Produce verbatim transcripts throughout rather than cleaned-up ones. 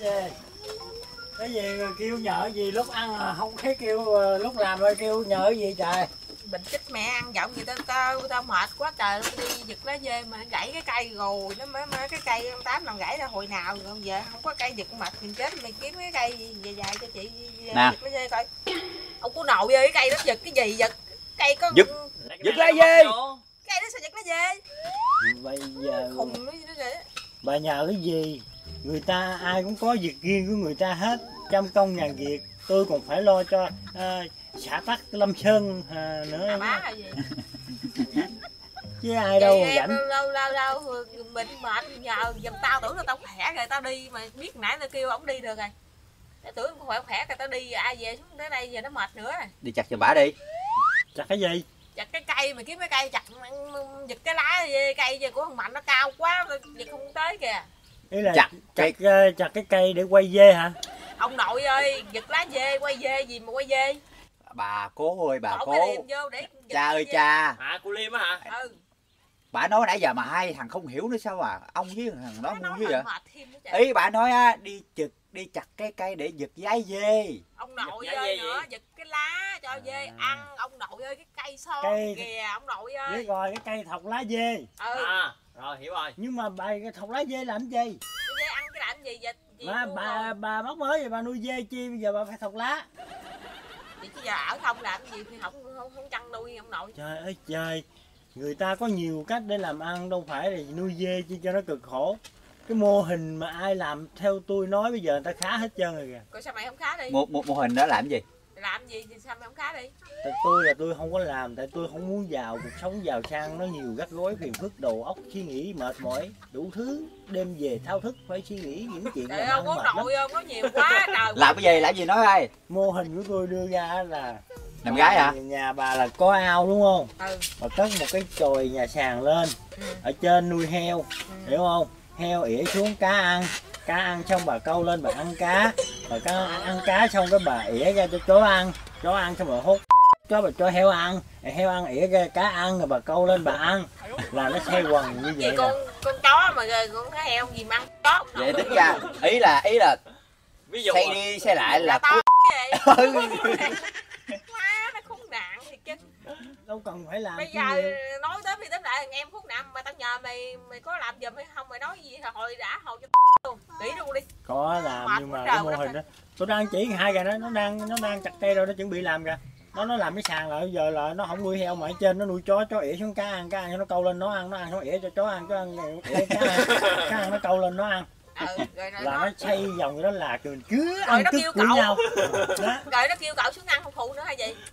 về. Cái gì kêu nhờ gì lúc ăn à, không thấy kêu lúc làm rồi kêu nhờ gì trời. Bình chích mẹ ăn giọng gì tao tao tao mệt quá trời luôn, đi giật lá dê mà gãy cái cây rồi nó mới mới cái cây ông Tám làm gãy ra hồi nào rồi giờ không có cây giật mệt mình chết, mày kiếm cái cây dài dài cho chị giật lá dê coi. Ông có nội ơi, cái cây đó giật cái gì giật cây có giật giật lá dê, cây đó sao giật lá dê bây giờ khùng nó vậy. Bà nhờ cái gì, người ta ai cũng có việc riêng của người ta hết, trăm công ngàn việc, tôi còn phải lo cho à, xã Tắc Lâm Sơn à, nữa. Má là gì chứ ai đâu em rảnh. lâu lâu lâu mình mệt nhờ giùm tao, tưởng là tao khỏe rồi tao đi mà biết nãy tao kêu ổng đi được rồi, tao tưởng khỏe khỏe rồi tao đi ai về xuống tới đây giờ nó mệt nữa rồi. đi chặt cho bả đi. Chặt cái gì? Chặt cái cây mà kiếm cái cây chặt giật cái lá cây gì của thằng Mạnh nó cao quá giật không tới kìa. Ý là chặt chặt, chặt, chặt cái cây để quay dê hả? Ông nội ơi, giật lá dê quay dê gì mà quay dê. Bà cố ơi bà Đổ cố. vô để cha ơi cha. Hả cô Liêm á hả? Ừ. Bà nói nãy giờ mà hai thằng không hiểu nữa sao à, ông với thằng đó ngu chứ vậy. Ý, ý bà nói á đi chực đi chặt cái cây để giật giái dê. Ông nội ơi nữa giật cái lá cho dê à. ăn. Ông nội ơi cái cây son cây... kìa ông nội ơi. Biết rồi, cái cây thọc lá dê. Ừ. À, rồi hiểu rồi. Nhưng mà bà cái thọc lá dê làm gì? Dê ăn cái làm gì vậy? Bà bà, bà bà móc mới vậy bà nuôi dê chi bây giờ bà phải thọc lá. Vậy chứ giờ ở không làm gì thì không không không chăn nuôi ông nội. Trời ơi trời. Người ta có nhiều cách để làm ăn, đâu phải là nuôi dê chi cho nó cực khổ. Cái mô hình mà ai làm theo tôi nói bây giờ người ta khá hết trơn rồi kìa. Rồi sao mày không khá đi? Một một mô hình đó làm gì? Làm gì thì sao mày không khá đi? Tại tôi là tôi không có làm, tại tôi không muốn giàu, cuộc sống giàu sang nó nhiều gắt gối phiền phức, đầu óc suy nghĩ mệt mỏi, đủ thứ, đêm về thao thức phải suy nghĩ những chuyện làm ăn mệt lắm. Nội ơi, nói nhiều quá trời. Làm cái gì, làm gì nói đây? Mô hình của tôi đưa ra là làm gái hả? Nhà bà là có ao đúng không? Ừ. Bà cất một cái chòi nhà sàn lên, ừ. Ở trên nuôi heo, ừ. Hiểu không? Heo ỉa xuống cá ăn, cá ăn xong bà câu lên bà ăn cá, bà cá ăn cá xong cái bà ỉa ra cho chó ăn, chó ăn xong bà hút chó bà cho heo ăn, heo ăn ỉa ra cá ăn rồi bà câu lên bà ăn, là nó xoay quần như vậy. Gì con con chó mà con cái heo gì mà ăn chó. Vậy tính ra ý là ý là ví dụ xây đi xây lại là to vậy. Má nó khốn nạn thì chứ. Đâu cần phải làm. Bây giờ gì? Nói tới đi tới lại em khốn nạn mà tao nhờ mày mày có làm giùm hay không, mày nói gì hồi đã hồi cho luôn kỹ luôn đi. Có làm mệt, nhưng mà cái mô hình đó tôi đang chỉ hai gà đó, nó đang nó đang chặt cây rồi, nó chuẩn bị làm kìa. Nó nó làm cái sàn lại giờ là nó không nuôi heo mà ở trên nó nuôi chó, chó ỉa xuống cá ăn, cá ăn nó câu lên nó ăn, nó ăn nó ỉa cho chó ăn, chó ăn ỉa cá ăn, cá ăn nó câu lên nó ăn. Ừ, rồi là nó xoay vòng đó là mình cứ ăn cứt của nhau. Đó. Rồi nó kêu cậu xuống ăn không phụ nữa hay gì?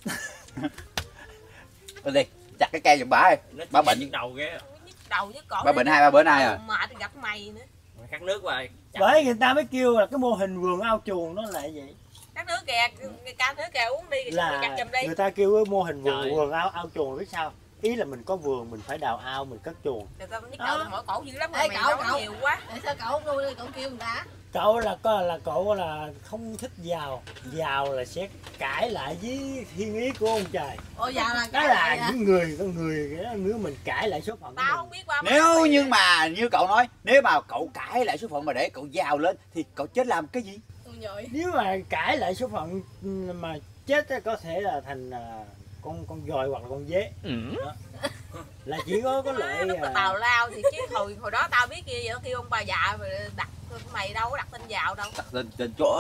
Đi đi chặt cái cây giùm bả đi. Bả bệnh nhức đầu ghê. Nhức đầu với cổ. Bả bệnh hai ba bữa nay rồi. Mệt gặp mày nữa. Khát nước rồi. Bởi người ta mới kêu là cái mô hình vườn ao chuồng nó là vậy. Khát nước kìa, ca nước kìa uống đi là chặt giùm đi. Người ta kêu cái mô hình vườn vườn ao ao chuồng biết sao? Ý là mình có vườn mình phải đào ao mình cất chuồng. Người ta nhức đầu mỗi cổ dữ lắm mà mày nói nhiều quá. Tại sao cậu không nuôi đi, cậu kêu người ta? Cậu là có là cậu là không thích giàu, giàu là sẽ cãi lại với thiên ý của ông trời. Ồ giàu là cái là những người con người nếu mình cãi lại số phận. Tao không biết qua. Nếu nhưng mà như cậu nói, nếu mà cậu cãi lại số phận mà để cậu giàu lên thì cậu chết làm cái gì? Nếu mà cãi lại số phận mà chết có thể là thành con con dòi hoặc là con dế. Ừ. Là chỉ có có lợi à... tào lao thì chứ hồi hồi đó tao biết kia vậy, kêu ông bà già đặt mày đâu có đặt tên vào đâu, đặt tên tên chỗ.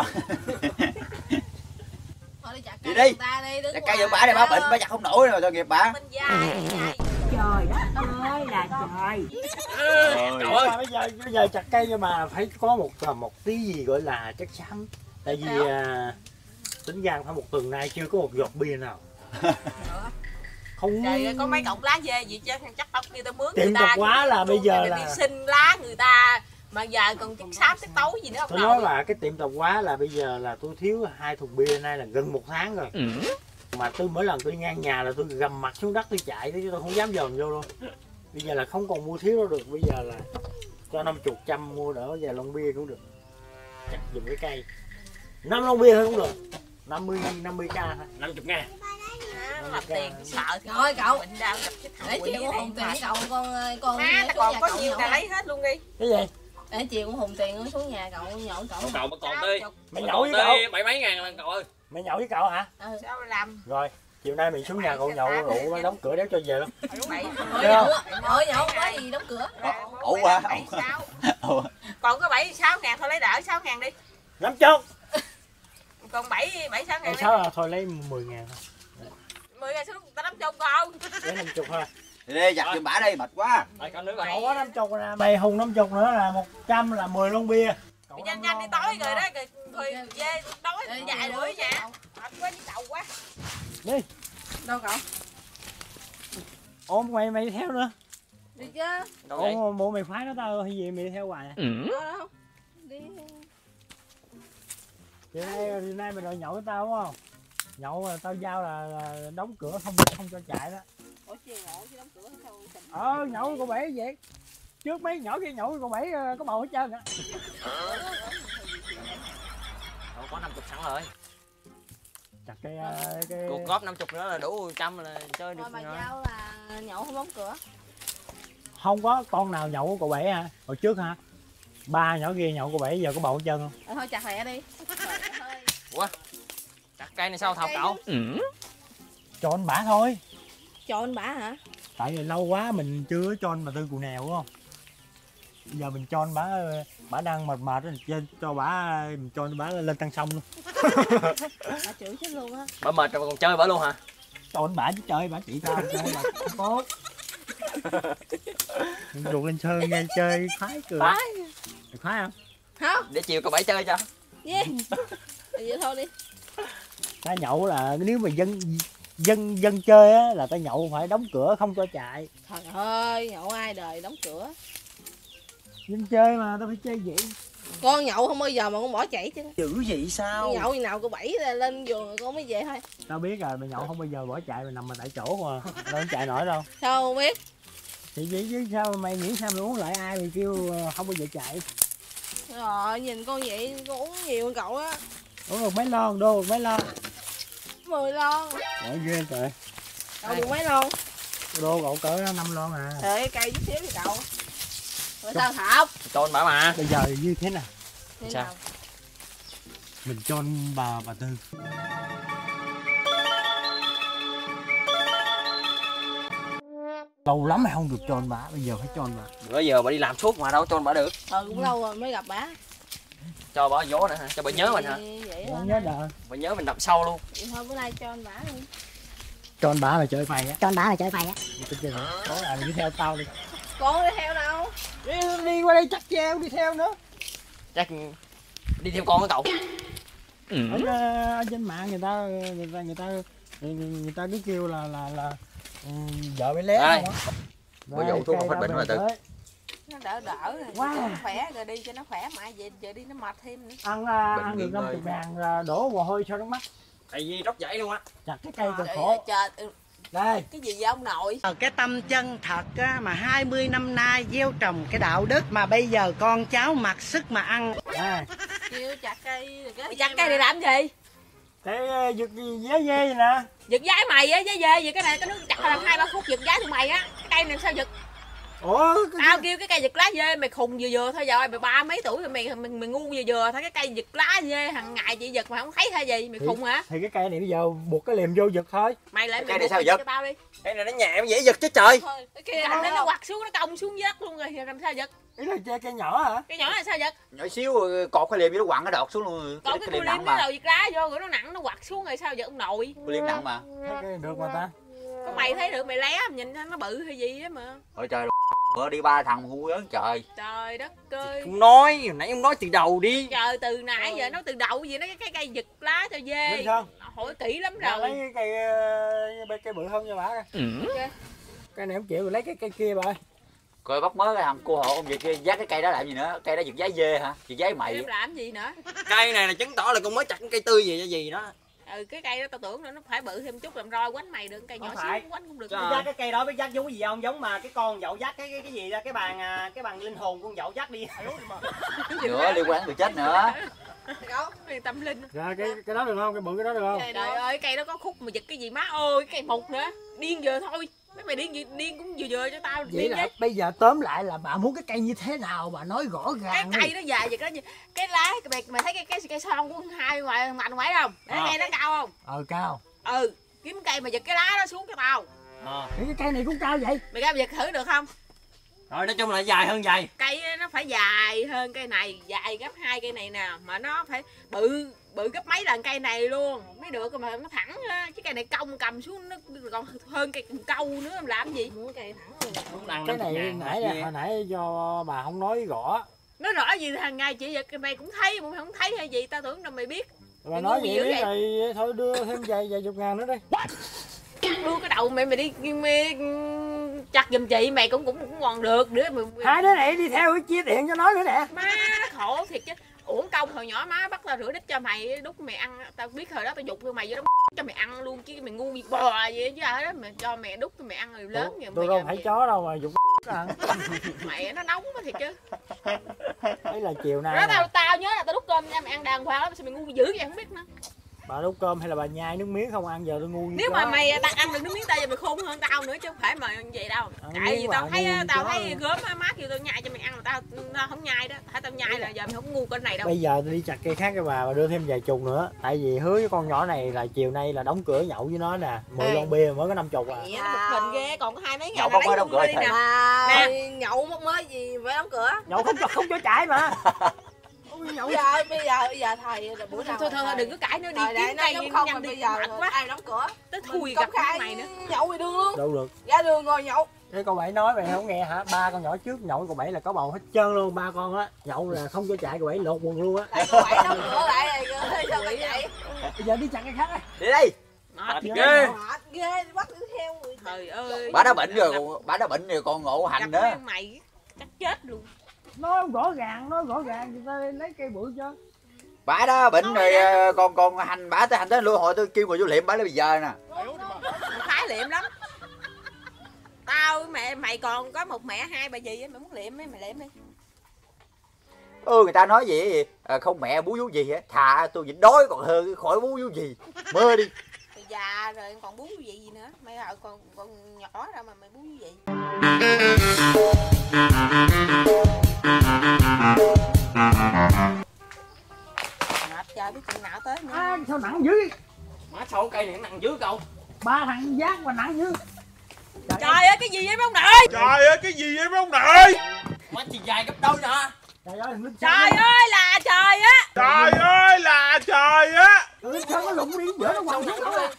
Thôi đi chặt cây đi, đi chặt cây giùm bả này, bả bệnh bả chặt không nổi rồi, tội nghiệp bả. Trời đất ơi là trời. Trời ơi. Bây giờ bây giờ chặt cây nhưng mà phải có một một tí gì gọi là chất xám, tại vì à, tính ra phải một tuần nay chưa có một giọt bia nào. Không. Trời ơi, có mấy cọng lá dê gì chứ chắc tao kia tao mướn tiệm người ta. Tiệm quá là bây giờ là đi xin lá người ta mà giờ còn chất xám chất tấu gì nữa không? Tôi nói là cái tiệm tạp hóa là bây giờ là tôi thiếu hai thùng bia nay là gần một tháng rồi. Ừ. Mà tôi mỗi lần tôi ngang nhà là tôi gầm mặt xuống đất tôi chạy chứ tôi không dám dòm vô luôn. Bây giờ là không còn mua thiếu đâu được, bây giờ là cho năm chục trăm mua đỡ vài lon bia cũng được. Chắc dùng cái cây năm lon bia thôi cũng được, năm mươi năm mươi k thôi, năm mươi ngàn. Làm tiền sợ thì rồi cậu bệnh đau gặp cái thằng để chịu hồn tiền cậu con con má ta còn có nhiều ta lấy hết luôn đi. Cái gì? Để chiều cũng hùng tiền nó xuống nhà cậu nhậu cậu. Cậu cậu bắt còn đi. Mày Bắt nhậu còn với cậu. đi bảy mấy ngàn lần cậu ơi. Mày nhậu với cậu hả? Ừ. Sao làm? Rồi, chiều nay mình xuống nhà cậu nhậu rượu nó đóng cửa đéo cho về luôn. Bảy Ở nhậu, ở nhậu có gì đóng cửa. Ủa quá. bảy sáu. Còn có bảy sáu ngàn thôi lấy đỡ sáu ngàn đi. Năm chục. Còn bảy bảy sáu ngàn. Bảy sáu là thôi lấy mười ngàn thôi. mười ngàn xuống ta năm chục không? Lấy năm chục thôi. Đi đi giặt giùm bả đi mệt quá. Rồi cậu nước rồi. Cậu có năm chục là mày hùng năm chục nữa là một trăm là mười lon bia. Mày nhanh nhanh đi tối rồi đó, rồi về đói dài đuổi nha. Mệt quá với cậu quá. Đi. Đâu cậu? Ôm mày mày đi theo nữa. Đi chứ. Đâu vậy? Ủa bộ mày phái nó tao hay gì mày đi theo hoài. Đâu đâu. Đi. Chiều nay chiều nay mày đòi nhậu với tao đúng không? Nhậu là tao giao là, là đóng cửa không không cho chạy đó. Ủa chiều ngộ chứ đóng cửa sao tình. Ờ nhậu với cô bảy vậy. Trước mấy nhỏ kia nhậu với cô bảy có bầu hết trơn á. Cậu có năm mươi sẵn rồi. Chặt cái cái Cuộc góp năm mươi nữa là đủ trăm là chơi được Thôi mà rồi. giao là nhậu không đóng cửa. không có con nào nhậu với cô bảy hả? Hồi trước hả? Ba nhỏ kia nhậu cô bảy giờ có bầu hết trơn không? Ờ, thôi chặt lẹ đi. Ủa? Chặt cây này sao thọc cậu? Cho anh bả thôi. Cho anh bả hả? Tại vì lâu quá mình chưa cho anh bà Tư Cù Nèo đúng không? Giờ mình cho anh bả bả đang mệt mệt cho cho bả mình cho anh bả lên tăng sông luôn. Bả chửi chết luôn á. Bà mệt rồi còn chơi bả luôn hả? Cho anh bả chứ chơi bả chỉ tao chơi bà tốt. Ruột lên sơn nghe chơi khoái cười. Khoái. Mày khoái không? Không. Để chiều cậu bảy chơi cho. Yeah. Vậy thôi đi. Ta nhậu là nếu mà dân dân dân chơi á là ta nhậu phải đóng cửa không cho chạy. Trời ơi, nhậu ai đời đóng cửa. Dân chơi mà tao phải chơi vậy. Con nhậu không bao giờ mà con bỏ chạy chứ. Dữ vậy sao? Nhậu gì nào cô bảy lên giường rồi con mới về thôi. Tao biết rồi, mày nhậu không bao giờ bỏ chạy, mày nằm mà tại chỗ mà đâu có chạy nổi đâu. Sao không biết? Thì vậy chứ sao mày nghĩ sao mày uống lại ai mày kêu không bao giờ chạy. Rồi nhìn con vậy con uống nhiều hơn cậu á. Uống được mấy lon, đô được mấy lon. mười lon. Trời ghê trời. Cậu được mấy lon? Đô cậu cỡ năm lon à. Trời cây chút xíu đi cậu. Rồi sao thọc? Cho anh bả mà. Bây giờ như thế nào? Thế Sao? nào? Mình cho anh bà bà Tư. Lâu lắm mày không được cho anh bả, bây giờ phải cho anh bả. Bữa giờ bà đi làm suốt mà đâu cho anh bả được. Ờ cũng lâu rồi mới gặp bả. Cho bả vỗ nữa hả? Cho bà nhớ mình hả? Vậy Không thôi. nhớ đời. Bà nhớ mình đập sâu luôn. Vậy thôi bữa nay cho anh bả đi. Cho anh bả mày chơi phày á. Cho anh bả mày chơi phày á. Tôi chơi nữa. Tối là đi theo tao đi. Con đi theo đâu? Đi, đi qua đây chắc treo đi theo nữa. Chắc đi theo con với cậu. Ở, ở trên mạng người ta người ta người ta người, người ta cứ kêu là là là ừ, vợ bị lé Đây. không á. Bữa giờ uống thuốc không hết bệnh rồi Tư. Nó đỡ đỡ rồi. Wow. Nó khỏe rồi đi cho nó khỏe mà về giờ đi nó mệt thêm nữa. Ăn là Bệnh ăn được nghỉ năm ngơi. chục ngàn là đổ mồ hôi cho nó mắt. Tại vì róc dãy luôn á. Chặt cái cây cực Trời khổ. ơi, trời ừ, Đây. cái gì vậy ông nội? Cái tâm chân thật á, mà hai mươi năm nay gieo trồng cái đạo đức mà bây giờ con cháu mặc sức mà ăn. Đây. Kêu chặt cây rồi cái. Mày chặt cây để làm gì? Cái giật gì dế dê vậy nè. Giật giái mày á, giái dê gì cái này cái nó chặt làm hai ba phút giật giái tụi mày á. Cái cây này sao giật? Ủa cái... Tao kêu cái cây giật lá dê mày khùng vừa vừa thôi giờ mày ba mấy tuổi rồi mày mày, mày ngu vừa vừa thôi cái cây giật lá dê hàng ngày chị giật mà không thấy hay gì mày thì, khùng hả? thì cái cây này bây giờ buộc cái liềm vô giật thôi. Mày lại Cái mày này buộc sao mày giật? cho tao đi. Cái này nó nhẹ dễ giật chứ trời. Thôi, cái kia nó nó quặt xuống nó cong xuống đất luôn rồi thì làm sao giật? Ý là chơi cây nhỏ hả? Cái nhỏ này sao giật? Nhỏ xíu cột cái liềm nó quặn nó đọt xuống luôn. Còn cái liềm cu nặng liêm nó mà. đầu giật lá vô rồi nó nặng nó quặt xuống rồi sao giật ông nội? Cu liềm nặng mà. Thấy cái này được mà ta. Có mày thấy được mày lé nhìn nó bự hay gì á mà. Ôi trời bữa đi ba thằng ngu lớn trời. Trời đất ơi. Không nói, hồi nãy ông nói từ đầu đi. Trời từ nãy giờ nói từ đầu gì nó cái cái cây giật lá cho dê. Lên không? Hỏi kỹ lắm Ra lấy rồi. cái cây ờ, cây bự hơn cho bả coi. Cây này không chịu rồi lấy cái cây kia bà ơi. Coi bắt mới cái thằng cô hộ ông vậy kia dắt cái cây đó làm gì nữa? Cây đó giật giái dê hả? Giật giái mày. Em làm gì nữa? Cây này là chứng tỏ là con mới chặt cái cây tươi gì cho gì đó. Ừ cái cây đó tao tưởng là nó phải bự thêm chút làm roi quánh mày được cây nhỏ Không phải. xíu quánh cũng được. Trời. Dắt cái cây đó biết dắt giống cái gì không? Giống mà cái con dậu dắt cái cái, cái gì ra cái bàn à, cái bàn linh hồn con dậu dắt đi. Nữa liên quan người chết nữa. Đâu, cái tâm linh. Ra cái cái đó được không? Cái bự cái đó được không? Trời ơi cây đó có khúc mà giật cái gì má ơi cái cây mục nữa. Điên giờ thôi. Mấy mày điên điên cũng vừa vừa cho tao Vậy điên là vậy. bây giờ tóm lại là bà muốn cái cây như thế nào bà nói rõ Cái ràng cây đi. nó dài vậy đó, cái lá mày mày thấy cái cái cây son của hai ngoài mạnh ngoài không? Để nghe nó cao không? Ờ cao. Ừ, kiếm cây mà giật cái lá đó xuống cho tao. Ờ. Cái cây này cũng cao vậy. Mày ra giật thử được không? Rồi nói chung là dài hơn vậy. Cây nó phải dài hơn cây này, dài gấp hai cây này nè, mà nó phải bự bự gấp mấy lần cây này luôn mới được, mà nó thẳng á. Chứ cây này cong cầm xuống nó còn hơn cây cần câu nữa, em làm gì? Muốn cây thẳng luôn. Đúng đằng Cái này nãy là hồi nãy do bà không nói rõ. Nó rõ gì hàng ngày chị giật mày cũng thấy, mày không thấy hay gì? Tao tưởng là mày biết. Bà Mày nói ngu vậy dữ biết vậy? rồi thôi đưa thêm vài vài chục ngàn nữa đi. Đưa cái đầu mày mày đi mày, chặt giùm chị mày cũng cũng cũng còn được nữa mày. Hai đứa này đi theo chia tiền cho nó nữa nè. Má nó khổ thiệt chứ. Uổng công hồi nhỏ má bắt tao rửa đít cho mày đút mày ăn, tao biết hồi đó tao dục mày vô đó cho mày ăn luôn chứ mày ngu gì bò vậy chứ ở đó mày cho mẹ đút cho mày ăn rồi lớn rồi Tôi mày đâu phải chó đâu mà dục ăn. mẹ nó nóng quá thiệt chứ. Đấy là chiều nay Đó nè. tao tao nhớ là tao đút cơm cho mày ăn đàng hoàng lắm, sao mày ngu dữ vậy không biết nữa. Bà đút cơm hay là bà nhai nước miếng không ăn giờ tôi ngu như Nếu chó. mà mày tao ăn được nước miếng tao giờ mày khôn hơn tao nữa chứ không phải mà vậy đâu. Ăn Tại miếng vì mà tao thấy ngu như tao chó thấy rồi. gớm mát gì tao nhai cho mày ăn mà tao, tao không nhai đó. Thấy tao nhai là giờ mày không ngu con này đâu. Bây giờ tôi đi chặt cây khác cho bà và đưa thêm vài chục nữa. Tại vì hứa với con nhỏ này là chiều nay là đóng cửa nhậu với nó nè. Mười Ê. lon bia mới có năm chục à. Vậy nó bực mình ghê, còn có hai mấy Nhậu ngàn không lấy có luôn đóng cửa đi thầy. nè. Mà Nè. nhậu mất mới gì phải đóng cửa. Nhậu không cho không cho chạy mà. Nhậu Bây giờ bây giờ bây giờ thầy là buổi Thôi nào thôi thôi đừng có cãi nữa, đi Thời kiếm đại cây nay không nhanh mà đi bây giờ mệt quá. ai đóng cửa. Tới Mình thui công gặp khai mày nữa. nhậu ngoài đường luôn. đâu được. Ra đường ngồi nhậu. Cái con Bảy nói mày không nghe hả? Ba con nhỏ trước nhậu con Bảy là có bầu hết trơn luôn. Ba con á nhậu là không cho chạy, con Bảy lột quần luôn á. Tại cô Bảy đóng cửa lại rồi sao lại vậy? Bây giờ đi chặt cái khác đi. Đi đi. Mệt Ghê. ghê. Mệt ghê bắt đi theo người. Trời ơi. Bà đã bệnh rồi, còn bà đã bệnh rồi còn ngộ hành Gặp nữa. mấy mày chắc chết luôn. Nói không rõ ràng, nói rõ ràng người ta lấy cây bự cho. Bà đã bệnh Nói rồi nè. ờ, còn còn hành bà tới hành tới lụa hội tôi kêu người vô liệm bà lấy bây giờ nè. Khái liệm lắm. Tao với mẹ mày còn có một mẹ hai bà gì á, mày muốn liệm ấy, mày liệm đi. Ừ, người ta nói vậy ờ, không mẹ bú vú gì á, thà tôi nhịn đói còn hơn khỏi bú vú gì. Mơ đi. Mày già rồi còn bú cái gì gì nữa, mày còn còn nhỏ đâu mà mày bú cái gì. Mệt trời biết chừng nào tới nữa. À, sao nặng dữ? Má sao cây này nặng dữ cậu. Ba thằng giác mà nặng dữ. Trời ơi cái gì vậy mấy ông nội? Trời ơi cái gì vậy mấy ông nội? Má chỉ dài gấp đôi nè. Trời ơi, nước Trời ơi là trời á. Trời ơi là trời á. Nước sao nó lụng đi giữa nó quằn xuống rồi.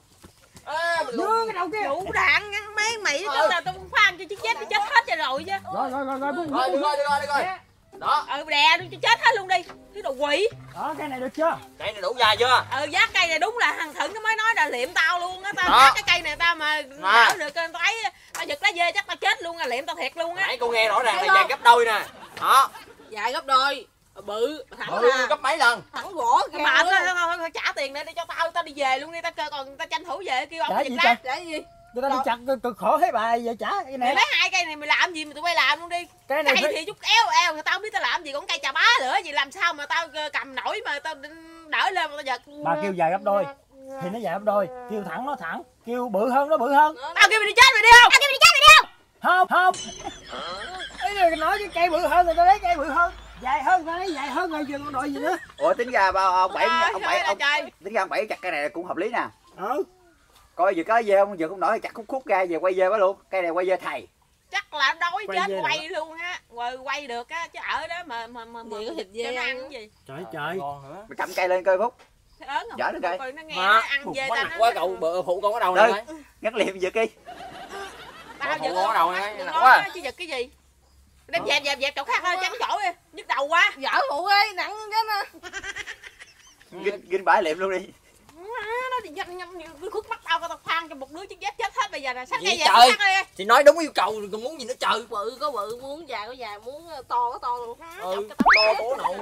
À, mình Đưa cái đầu kia. Vũ đạn ngăn mấy mày tức là tao khoan cho chứ chết nó chết hết rồi chứ. Rồi rồi rồi rồi. Rồi đi coi đi coi đi coi. Đó, Ừ đè luôn cho chết hết luôn đi. Cái đồ quỷ. Đó, cái này được chưa? cây này đủ dài chưa? Ừ giác cây này đúng là thằng Thận nó mới nói là liệm tao luôn á. Tao Đó. giác cái cây này tao mà đỡ được tao thấy tao giật lá dê chắc tao chết luôn à, liệm tao thiệt luôn á. Nãy cô nghe rõ ràng là dài gấp đôi nè. Đó, Dài gấp đôi. Bự thẳng ừ, ra. gấp mấy lần. Thẳng gỗ kìa. Mệt thôi, thôi, thôi trả tiền để, để cho tao tao đi về luôn đi, tao kêu còn tao tranh thủ về kêu ông Trả giật gì lá. trời? Để gì? Người ta đi chặt cực khổ thế bà giờ trả cái Mày này. lấy hai cây này mày làm gì mà tụi bay làm luôn đi. Cái này Cây phải... thì chút éo eo người tao không biết tao làm gì, còn cây trà bá nữa gì làm sao mà tao cầm nổi mà tao đỡ lên mà tao giật. Bà kêu dài gấp đôi thì nó dài gấp đôi, kêu thẳng nó thẳng, kêu bự hơn nó bự hơn. Tao kêu mày đi chết mày đi không? Tao kêu mày đi chết mày đi không? Không không. Cái này nói cái cây bự hơn người ta lấy cây bự hơn, dài hơn người ta lấy dài hơn rồi, còn đội gì nữa. Ủa tính ra bao ông bảy Trời ông bảy ơi ông là trời. tính ra ông bảy chặt cây này cũng hợp lý nè. Ừ. Coi vừa có dê không, vừa không nổi chặt khúc khúc ra về quay dê bá luôn. Cây này quay dê thầy. Chắc là đói Quay chết dê quay luôn á, rồi quay được á chứ ở đó mà mà mà, mà Vậy có thịt cho dê nó ăn. ăn cái gì. Trời trời. Mày cầm cây lên coi Phúc. Thế ớn không? Giỡn được coi. Coi nó nghe Má, nó ăn dê má tao nặng nó- quá cậu, bự phụ con ở đầu Đây. này. Ngắt liệm vừa kia. Tao Phụ giật con ở đầu này, đừng nặng nói quá. chứ giật cái gì. Đem dẹp dẹp dẹp chỗ khác thôi, tránh chỗ đi, nhức đầu quá. Dở phụ ơi nặng cái nè. Ginh ginh bãi liệm luôn đi. Má, nó thì nhanh nhanh cứ khuất mắt tao, tao khoan cho một đứa chứ dép chết hết bây giờ nè. Sáng Gì nay về trời? sáng nay đi. Thì nói đúng yêu cầu rồi còn muốn gì nữa trời. Bự có bự, muốn dài có dài, muốn to có to luôn. Ừ, to bố nội.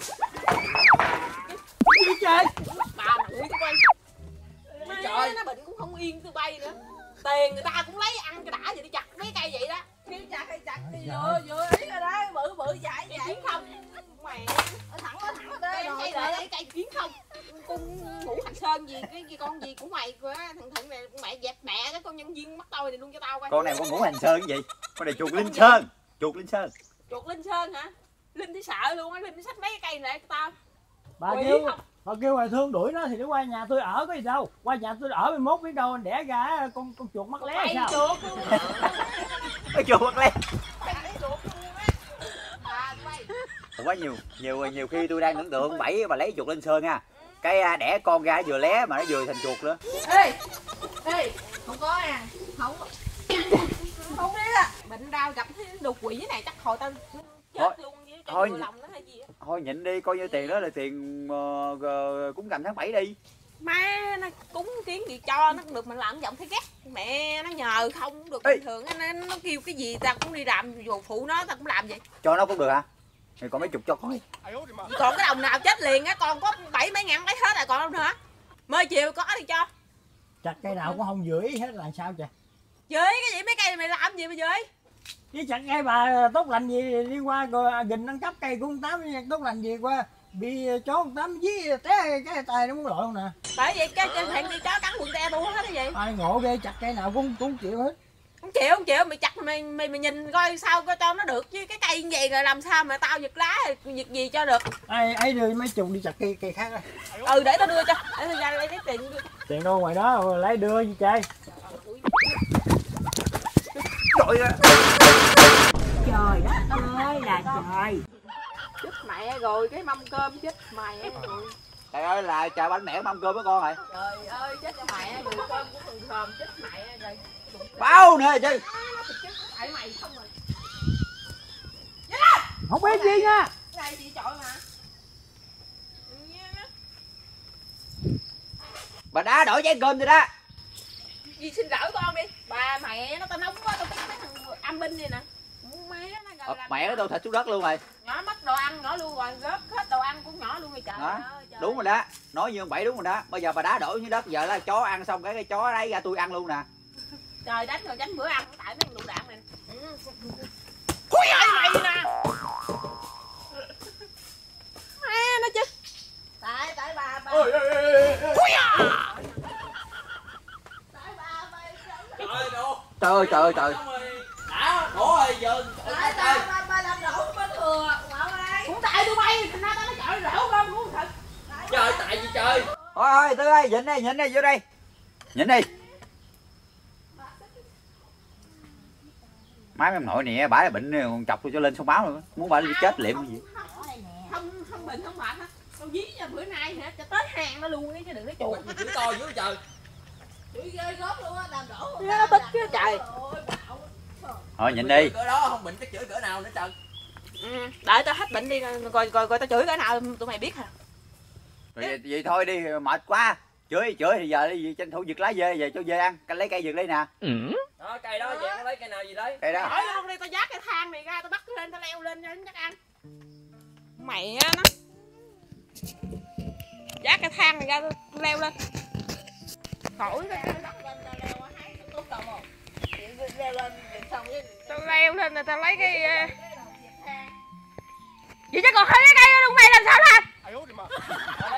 Gì trời? Bà nội tụi bay. Má, Trời. nó bệnh cũng không yên tụi bay nữa. Tiền người ta cũng lấy ăn cho đã vậy đi chặt mấy cây vậy đó. Kêu chặt hay chặt thì vừa vừa ý rồi đó, bự bự dài Cây dài kiến không? Mẹ, thẳng nó thẳng nó cây đây cây rồi. này cây kiến không? Cung ngũ hành thằng Sơn gì cái, cái con gì của mày của thằng Thuận này mẹ dẹp mẹ cái con nhân viên mắt tôi này luôn cho tao coi. Con này con ngủ hành sơn cái gì? Con này chuột Linh Sơn. Chuột Linh Sơn. Chuột Linh Sơn hả? Linh thì sợ luôn á, Linh xách mấy cái cây lại cho tao. Bà Quỷ kêu không? bà kêu bà Thương đuổi nó thì nó qua nhà tôi ở có gì đâu. Qua nhà tôi ở mười mốt biết đâu anh đẻ ra con con chuột mắt lé sao? Chuột luôn á. Cái chuột mắt lé. Cái chuột luôn á. Bà quay. Quá nhiều, nhiều nhiều khi tôi đang tưởng tượng bảy bà lấy chuột Linh Sơn nha. Cái đẻ con ra vừa lé mà nó vừa thành chuột nữa. Ê, ê, không có à, không, không biết à. Bệnh đau gặp cái đột quỷ này chắc hồi tao chết Thôi, luôn với thôi, cái lòng nó hay gì á. Thôi nhịn đi, coi như tiền đó là tiền uh, cúng rằm tháng bảy đi. Má nó cúng tiếng gì cho nó cũng được, mình làm giọng thấy ghét. Mẹ nó nhờ không cũng được, Ê. bình thường nó, nó kêu cái gì ta cũng đi làm, dù phụ nó ta cũng làm vậy. Cho nó cũng được hả? Thì còn mấy chục cho coi. Còn cái đồng nào chết liền á, còn có bảy mấy ngàn lấy hết rồi còn đâu nữa. Mới chiều có thì cho. Chặt cây nào cũng không dưỡi hết là sao trời? Dưỡi cái gì, mấy cây này mày làm gì mà dưỡi? Chứ chặt cây bà tốt lành gì đi qua rồi gìn ăn cắp cây cũng tám tốt lành gì qua bị chó con tám dí té cái tay nó muốn lội không nè. Bởi vậy cái trên thiện đi chó cắn quần te tôi hết cái gì. Ai ngộ ghê, chặt cây nào cũng cũng chịu hết. Không chịu, không chịu, mày chặt mày mày mày nhìn coi sao coi cho nó được chứ cái cây như vậy rồi làm sao mà tao giật lá giật gì cho được. Ai ấy đưa mấy chục đi chặt cây cây khác á. Ừ để tao đưa cho, để tao ra lấy cái tiền đưa. Tiền đâu ngoài đó rồi lấy đưa gì chơi. Trời ơi. Trời đất ơi là trời. Chết mẹ rồi, cái mâm cơm chết mẹ rồi. Trời ơi là chào bánh mẹ mâm cơm với con rồi. Trời ơi chết mẹ rồi, cơm của thằng Khòm chết mẹ rồi. Bao nữa chứ. Tại mày không rồi. Không biết gì nha. Cái này chị chọi mà. Bà đã đổi chén cơm rồi đó. Dì xin lỗi con đi. Bà mẹ nó tao nóng quá, tao cái thằng âm binh này nè. Má nó Ờ, mẹ nó đâu thịt xuống đất luôn rồi. nhỏ mất đồ ăn nhỏ luôn rồi, góp hết đồ ăn của nhỏ luôn rồi trời Đó, ơi. Trời. đúng rồi đó. Nói như ông Bảy đúng rồi đó. Bây giờ bà đá đổ xuống đất, giờ là chó ăn xong cái cái chó lấy ra tôi ăn luôn nè. Trời đánh rồi tránh bữa ăn tại mấy lựu đạn này. Ui ơi mày nè. Má nó chứ. Tại tại bà bà. Ôi ôi ôi ôi. Ui à. Trời ơi đồ. Trời ơi trời ơi trời. Đã đổ rồi giờ. Tại bà bà bà làm đổ bên thừa. Cũng tại tụi bay, thành ra tao nói trời rổ con cũng thật. Trời tại gì trời. Thôi thôi Tư ơi, nhịn đi, nhịn đi, vô đây. Nhịn đi. Má em nội nè, bả là bệnh còn chọc tôi cho lên sông báo nữa. Muốn bả đi chết liệm cái gì. Không không bệnh không mệt hả? Tao dí cho bữa nay hả? Cho tới hàng nó luôn chứ đừng có chuột. Chữ to dữ trời. Chửi ghê gớm luôn á, làm đổ. Nó tức chứ trời. Thôi nhịn đi. Cỡ đó không bệnh chắc chửi cỡ nào nữa trời. Ừ, đợi tao hết bệnh đi coi coi coi tao chửi cái nào tụi mày biết hả? Vậy, vậy thôi đi, mệt quá. Chửi chửi thì giờ đi tranh thủ giật lá dê về cho dê ăn, canh lấy cây giật lấy nè. Đó cây đó vậy lấy cây nào gì đấy. Cây đó. Hỏi luôn đi, tao vác cái thang này ra, tao bắt lên, tao leo lên cho nó chắc ăn. Mẹ nó. Vác cái thang này ra, tao leo lên. Khỏi cái tao leo lên rồi tao lấy cái vậy chắc còn hai cái cây đó luôn mày làm sao ra?